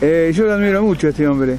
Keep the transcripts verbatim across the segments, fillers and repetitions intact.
Eh, yo lo admiro mucho a este hombre.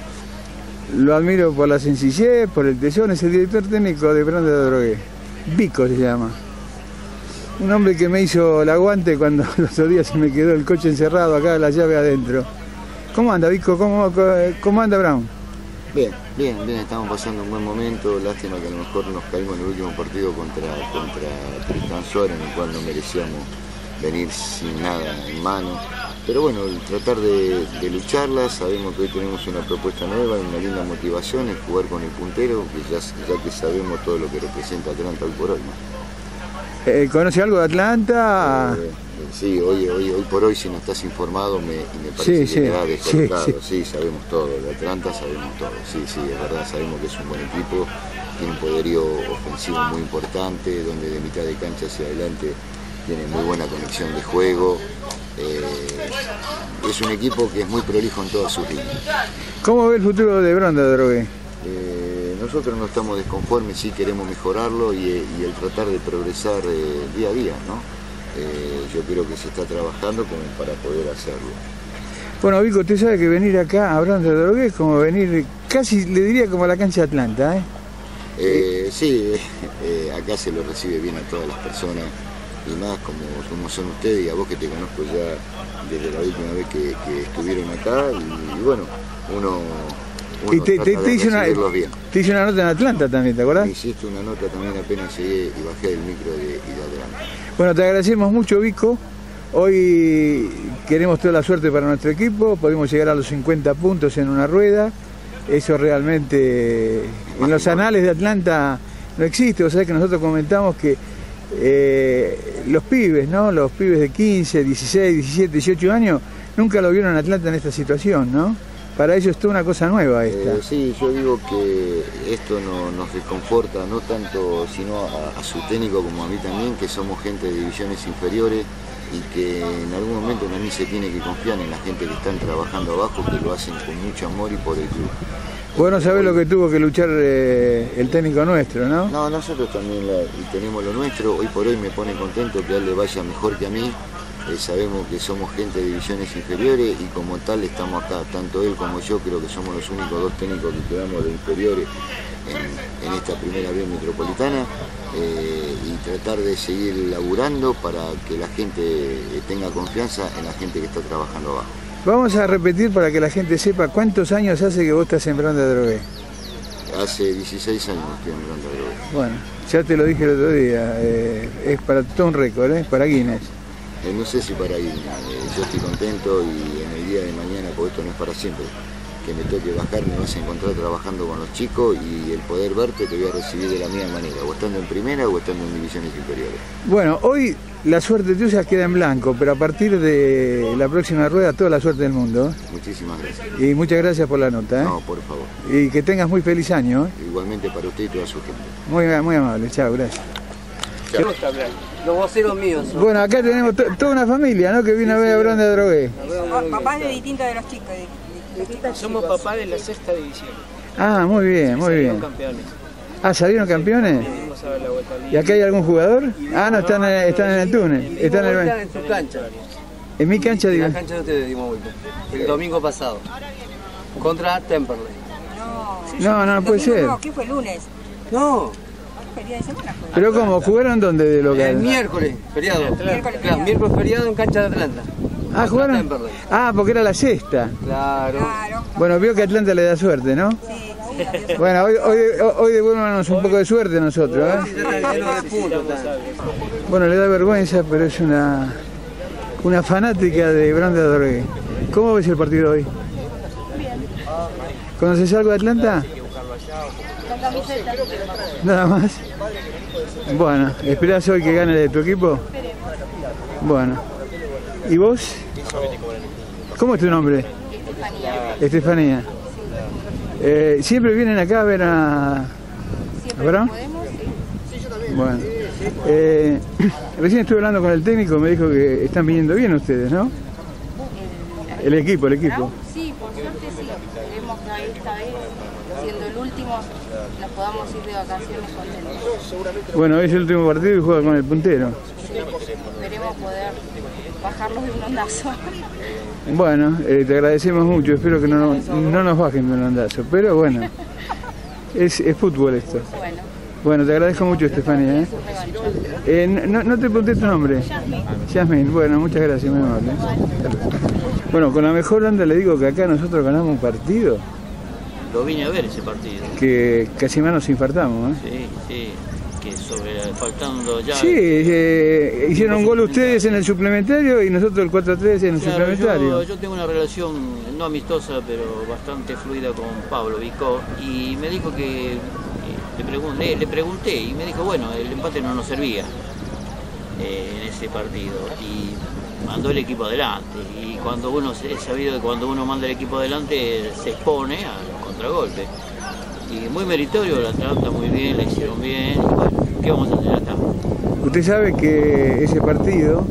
Lo admiro por la sencillez, por el tesón. Es el director técnico de Brand de Adrogué. Vico se llama. Un hombre que me hizo el aguante cuando los otros días se me quedó el coche encerrado acá, la llave adentro. ¿Cómo anda, Vico? ¿Cómo, cómo anda, Brown? Bien, bien, bien, estamos pasando un buen momento. Lástima que a lo mejor nos caímos en el último partido contra, contra Tristan Suárez, en el cual no merecíamos venir sin nada en mano. Pero bueno, el tratar de, de lucharla, sabemos que hoy tenemos una propuesta nueva, una linda motivación, es jugar con el puntero, que ya, ya que sabemos todo lo que representa Atlanta hoy por hoy, ¿no? Eh, ¿Conoce algo de Atlanta? Eh, sí, hoy, hoy, hoy por hoy, si no estás informado, me, me parece sí, que sí, quedás descolocado. sí, sí, sí. sabemos todo, de Atlanta sabemos todo. Sí, sí, es verdad, sabemos que es un buen equipo, tiene un poderío ofensivo muy importante, donde de mitad de cancha hacia adelante tiene muy buena conexión de juego. Eh, es un equipo que es muy prolijo en todas sus líneas. ¿Cómo ve el futuro de Brand de Adrogué? Eh, nosotros no estamos desconformes, sí queremos mejorarlo y, y el tratar de progresar eh, día a día, ¿no? Eh, yo creo que se está trabajando como para poder hacerlo. Bueno, Vico, usted sabe que venir acá a Brand de Adrogué es como venir, casi le diría como a la cancha de Atlanta, ¿eh? Eh, sí, eh, acá se lo recibe bien a todas las personas y más como, como son ustedes y a vos que te conozco ya desde la última vez que, que estuvieron acá y, y bueno, uno... Uno y te, te, te, hice una, bien. te hice una nota en Atlanta también, ¿te acordás? Me hiciste una nota también apenas llegué y bajé del micro de, y de Atlanta. Bueno, te agradecemos mucho, Vico. Hoy queremos toda la suerte para nuestro equipo. Podemos llegar a los cincuenta puntos en una rueda. Eso realmente en los anales de Atlanta no existe. O sea que nosotros comentamos que eh, los pibes, ¿no? Los pibes de quince, dieciséis, diecisiete, dieciocho años nunca lo vieron en Atlanta en esta situación, ¿no? Para ellos es toda una cosa nueva esta. Eh, sí, yo digo que esto no, nos desconforta, no tanto sino a, a su técnico como a mí también, que somos gente de divisiones inferiores y que en algún momento también se tiene que confiar en la gente que están trabajando abajo, que lo hacen con mucho amor y por el club. Bueno, sabés lo que tuvo que luchar eh, el técnico nuestro, ¿no? No, nosotros también la, y tenemos lo nuestro. Hoy por hoy me pone contento que a él le vaya mejor que a mí. Eh, sabemos que somos gente de divisiones inferiores y como tal estamos acá, tanto él como yo, creo que somos los únicos dos técnicos que quedamos de inferiores en, en esta primera vez metropolitana eh, y tratar de seguir laburando para que la gente eh, tenga confianza en la gente que está trabajando abajo. Vamos a repetir para que la gente sepa cuántos años hace que vos estás en Brand de Adrogué. Hace dieciséis años estoy en Brand de Adrogué. Bueno, ya te lo dije el otro día, eh, es para todo un récord, ¿eh? Para Guinness. Eh, no sé si para ir, eh, yo estoy contento y en el día de mañana, porque esto no es para siempre, que me toque bajar, me vas a encontrar trabajando con los chicos y el poder verte te voy a recibir de la misma manera, o estando en primera o estando en divisiones inferiores. Bueno, hoy la suerte tuya queda en blanco, pero a partir de la próxima rueda toda la suerte del mundo. ¿eh? Muchísimas gracias. Y muchas gracias por la nota. ¿eh? No, por favor. Y que tengas muy feliz año. ¿eh? Igualmente para usted y toda su gente. Muy, muy amable, chao, gracias. Los voceros míos. Son. Bueno, acá tenemos to toda una familia, ¿no? Que vino sí, a ver a Brand de Adrogué. Papás de distintos de los chicos. De, de, de Somos papás de la sexta división. Ah, muy bien, muy bien. Campeones. Ah, ¿salieron campeones? Vamos a ver la vuelta ¿Y acá hay algún jugador? Ah, no, están, en, están en el túnel. Están en, el... en su cancha. En mi cancha, digo. En la cancha de ustedes dimos vuelta. El domingo pasado. Contra Temperley. No, no, no puede ser. No, ¿qué fue el lunes? No. Día de semana fue. ¿Pero cómo? ¿Jugaron dónde de local? El miércoles, feriado. Miércoles claro, feriado. miércoles feriado en cancha de Atlanta. Ah, ¿jugaron? Ah, porque era la sexta. Claro. Claro. Bueno, vio que Atlanta le da suerte, ¿no? Sí, sí. Bueno, hoy, hoy, hoy devuélvanos un poco de suerte a nosotros, ¿eh? Bueno, le da vergüenza, pero es una, una fanática de Brand de Adrogué. ¿Cómo ves el partido hoy? ¿Conoces algo de Atlanta? Nada más. Bueno, ¿esperás hoy que gane de tu equipo? Bueno. ¿Y vos? ¿Cómo es tu nombre? Estefanía. Estefanía. Eh, ¿Siempre vienen acá a ver a... Siempre ¿Abraham? podemos, sí. Bueno. Eh, recién estuve hablando con el técnico, me dijo que están viniendo bien ustedes, ¿no? El, El equipo, el equipo. Sí, por suerte sí. Esperemos que esta vez, siendo el último, nos podamos ir de vacaciones contentos. Bueno, es el último partido y juega con el puntero. Sí, esperemos poder bajarlos de un ondazo. Bueno, eh, te agradecemos mucho, espero que no, no nos bajen de un ondazo, pero bueno, es, es fútbol esto. Bueno, Bueno, te agradezco mucho, Estefanía. ¿eh? Eh, no, no te pregunté tu nombre. Yasmin. Bueno, muchas gracias, muy amable. Bueno, con la mejor onda le digo que acá nosotros ganamos un partido Lo vine a ver ese partido. que casi más nos infartamos. ¿eh? Sí, sí, que sobre faltando ya... Sí, eh, hicieron un gol ustedes en el suplementario y nosotros el cuatro a tres en el Claro, suplementario. yo, yo tengo una relación no amistosa, pero bastante fluida con Pablo Vicó, y me dijo que... eh, Le pregunté, le pregunté y me dijo, bueno, el empate no nos servía eh, en ese partido, y mandó el equipo adelante, y cuando uno, es sabido que cuando uno manda el equipo adelante se expone a los contragolpes, y muy meritorio, la Atlanta muy bien, la hicieron bien, y bueno, ¿qué vamos a hacer acá? Usted sabe que ese partido,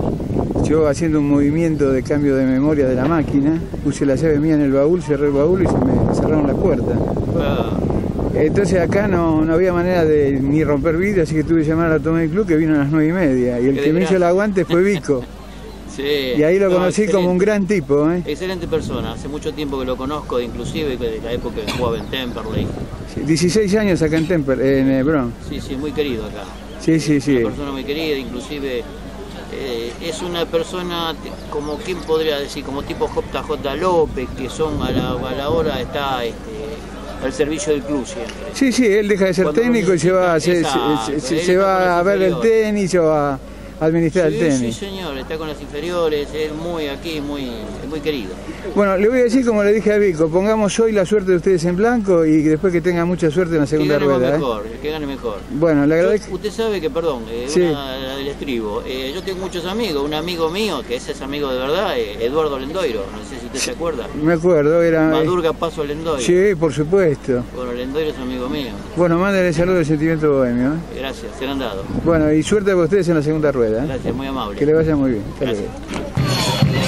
yo haciendo un movimiento de cambio de memoria de la máquina, puse la llave mía en el baúl, cerré el baúl y se me cerraron la puerta. Ah, Entonces acá no, no había manera de ni romper vidrio, así que tuve que llamar al Automóvil Club, que vino a las nueve y media, y el Qué que me hizo el desgracia. aguante fue Vico. sí. Y ahí lo No, conocí como un excelente. gran tipo. ¿eh? Excelente persona, hace mucho tiempo que lo conozco, inclusive de la época que jugaba en Temperley. dieciséis años acá en Temper, en eh, Bronx. Sí, sí, muy querido acá. Sí, sí, sí. Una persona muy querida, inclusive eh, es una persona t- como, ¿quién podría decir? Como tipo J J López, que son a la, a la hora está este, al servicio del club siempre. Sí, sí, él deja de ser Cuando técnico y se va, se, Exacto, se- se- él se está va con a las ver el inferiores. tenis, se va a administrar Sí, el sí, tenis. señor, está con las inferiores, es muy aquí, muy, es muy querido. Bueno, le voy a decir como le dije a Vico, pongamos hoy la suerte de ustedes en blanco y después que tengan mucha suerte en la Que segunda gane rueda. ¿eh? mejor, que gane mejor. Bueno, le Yo- agradezco. usted sabe que, perdón, eh, Sí. una la del estribo, eh, yo tengo muchos amigos, un amigo mío, que ese es amigo de verdad, eh, Eduardo Lendoiro, no sé si usted se acuerda. Me acuerdo, era... Madurga Paso Lendoiro. Sí, por supuesto. Bueno, Lendoiro es amigo mío. Bueno, mándenle saludos del sentimiento bohemio. ¿eh? Gracias, se han dado. Bueno, y suerte para ustedes en la segunda rueda. ¿eh? Gracias, muy amable. Que le vaya muy bien. Hasta Gracias. luego.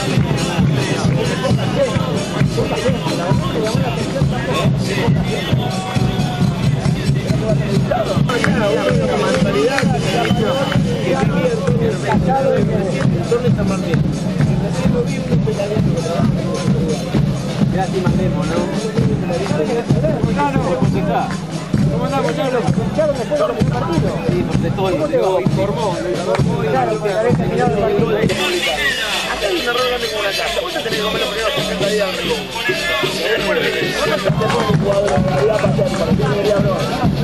¿Cómo andamos, Chalo? Chalo después de los partidos. Sí, de todo, lo informó, lo informó. Claro, que había terminado el partido. Acá hay un error grande como la casa. Vos te tenés que comer los primeros sesenta días del recobo. ¿Cuánto te pone un jugador en realidad para hacer? ¿Para qué debería hablar?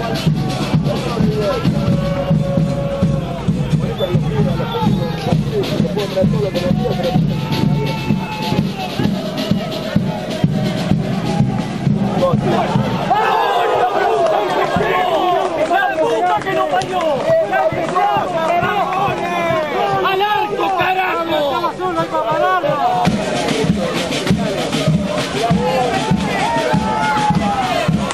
Por eso hay que ir a los partidos, se puede traer todo lo que les digo, pero... ¡Que no falló! ¡Al arco, carajo! ¡Estaba solo, hay para pararlo!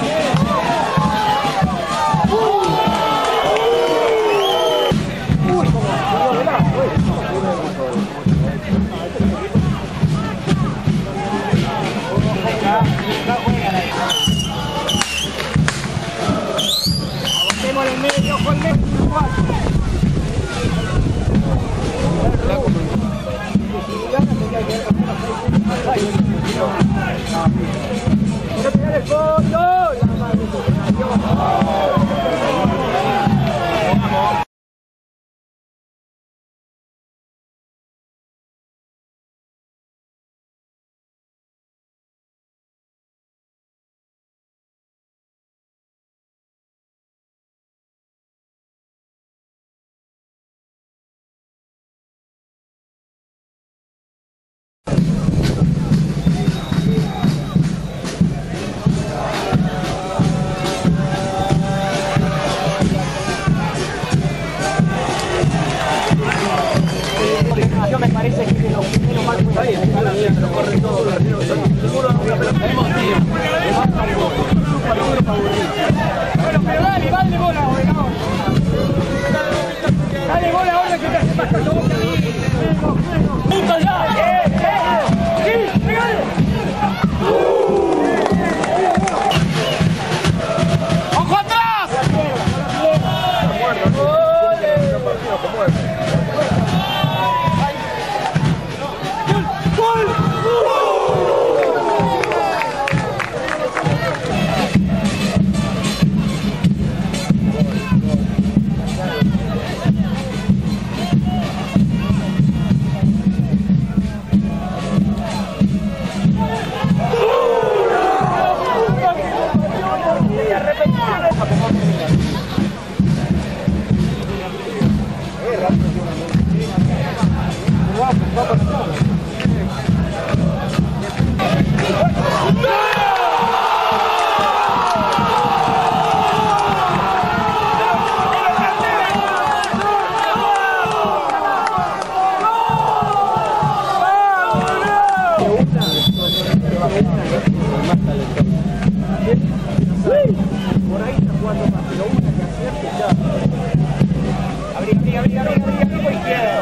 Por ahí está jugando más, pero una que acierte ya. Abrí, abrí, abrí, abrí, abrí, abrí por izquierda.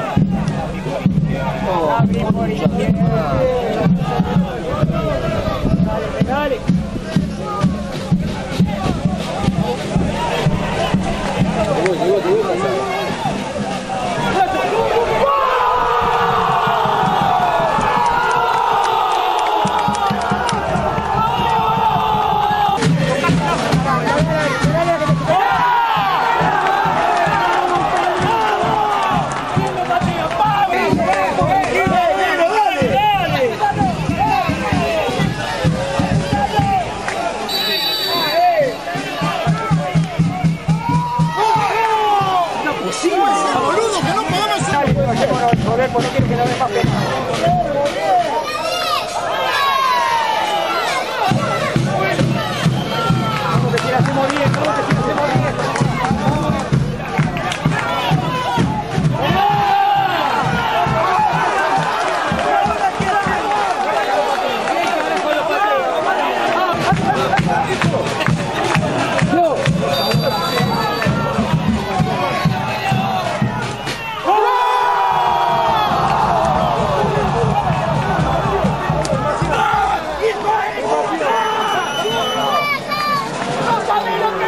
Abrí por izquierda. Dale, dale. No quiero que la vea más pena. Vamos que si la hacemos bien, vamos que si la hacemos bien. ¡No sabe lo que